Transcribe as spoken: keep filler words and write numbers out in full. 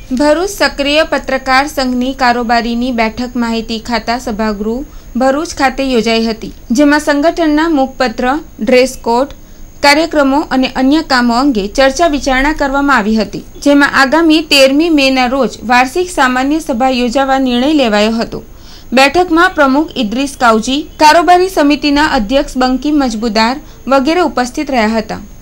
ભરૂચ સક્રિય પત્રકાર સંઘની કારોબારીની બેઠક માહિતી ખાતા સભાગૃહ ભરૂચ ખાતે યોજાઈ હતી, જેમાં સંગઠનના મુખપત્ર, ડ્રેસ કોડ, કાર્યક્રમો અને અન્ય કામો અંગે ચર્ચા વિચારણા કરવામાં આવી હતી, જેમાં આગામી તેરમી મેના રોજ વાર્ષિક સામાન્ય સભા યોજવા નિર્ણય લેવાયો હતો। બેઠકમાં પ્રમુખ ઇદ્રીસ કાઉજી, કારોબારી સમિતિના અધ્યક્ષ બંકી મજબૂદાર વગેરે ઉપસ્થિત રહ્યા હતા।